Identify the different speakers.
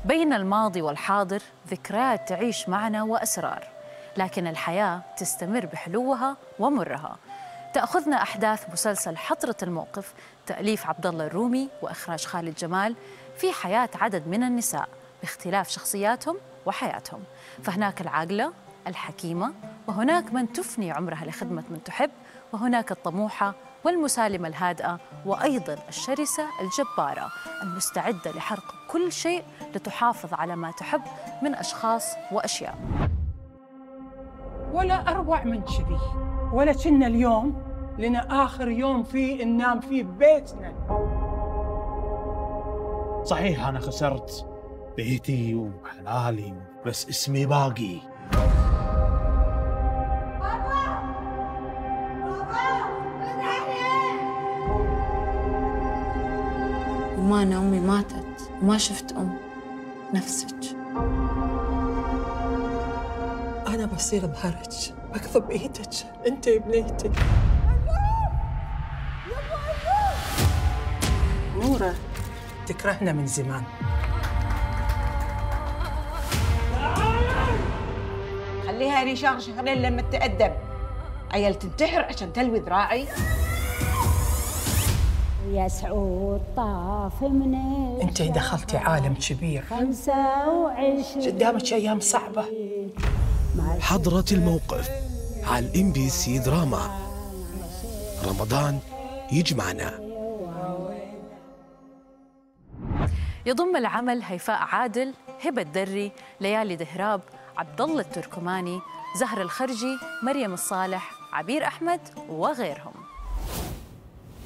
Speaker 1: بين الماضي والحاضر ذكريات تعيش معنا وأسرار، لكن الحياة تستمر بحلوها ومرها. تأخذنا أحداث مسلسل حضرة الموقف تأليف عبد الله الرومي وإخراج خالد جمال في حياة عدد من النساء باختلاف شخصياتهم وحياتهم، فهناك العاقلة الحكيمة، وهناك من تفني عمرها لخدمة من تحب، وهناك الطموحة والمسالمة الهادئة، وأيضاً الشرسة الجبارة المستعدة لحرق كل شيء لتحافظ على ما تحب من أشخاص وأشياء.
Speaker 2: ولا أروع من كذي، ولا كنا اليوم لنا آخر يوم فيه ننام فيه ببيتنا.
Speaker 3: صحيح أنا خسرت بيتي وحلالي، بس اسمي باقي.
Speaker 4: وما أنا أمي ماتت وما شفت أم نفسك.
Speaker 2: أنا بصير بهرج بكذب إيدك أنت بنيتك. نورة تكرهنا من زمان.
Speaker 5: خليها ريشان شهرين لما تتأدب. عيال تنتحر عشان تلوي ذراعي.
Speaker 6: يا سعود طاف من
Speaker 2: أنت دخلتي عالم كبير،
Speaker 6: 25
Speaker 2: قدامك أيام صعبة.
Speaker 7: حضرة الموقف على MBC دراما. رمضان يجمعنا.
Speaker 1: يضم العمل هيفاء عادل، هبة دري، ليالي دهراب، عبد الله التركماني، زهر الخرجي، مريم الصالح، عبير أحمد وغيرهم.